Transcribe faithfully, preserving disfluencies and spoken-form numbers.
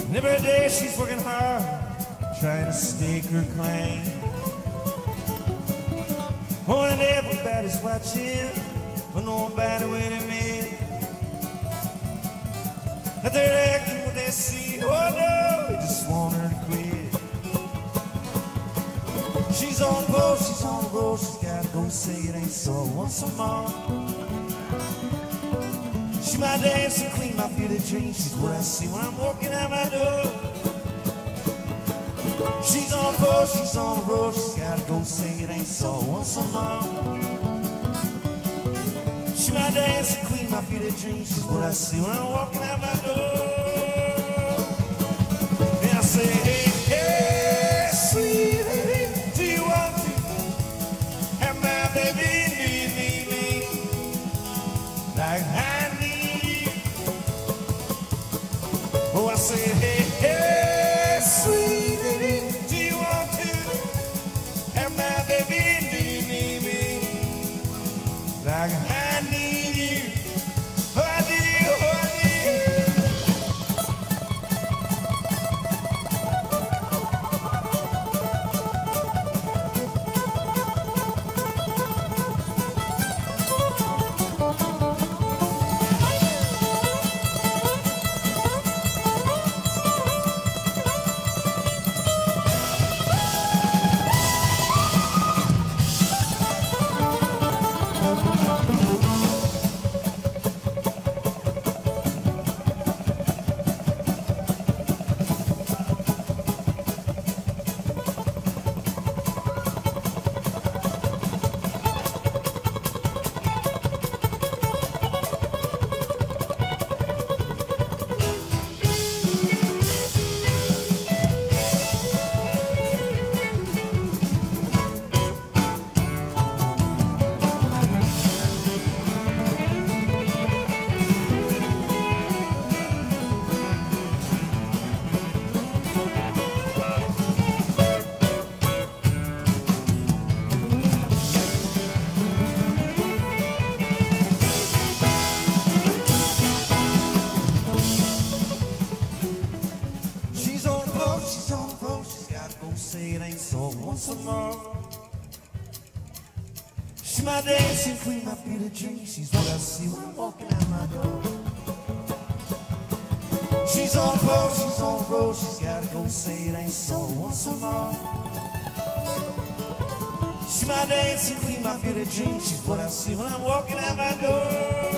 And every day she's working hard, trying to stake her claim. Oh, and everybody's watching, but nobody will admit that they're acting what they see. Oh no, they just want her to quit. She's on the road, she's on the road, she's gotta go say it ain't so once more. She my dancing queen, my beauty dream, she's what I see when I'm walking out my door. She's on the road, she's on the road, she's gotta go say it ain't so once more. She my dancing queen, my beauty dream, she's what I see when I'm walking out my door. And I say, hey, hey, sweet lady, do you want to have my baby need me, me, like I need you? Oh, I say, hey, hey, sweet lady, do you want to have my baby need me, me, like I need you? Oh, I need you, oh, I need you. Say it ain't so once more. She my dancing queen, my beauty dream, she's what I see when I'm walking out my door. She's on the road, she's on the road, she's gotta go say it ain't so once more. She my dancing queen, my beauty dream, she's what I see when I'm walking out my door.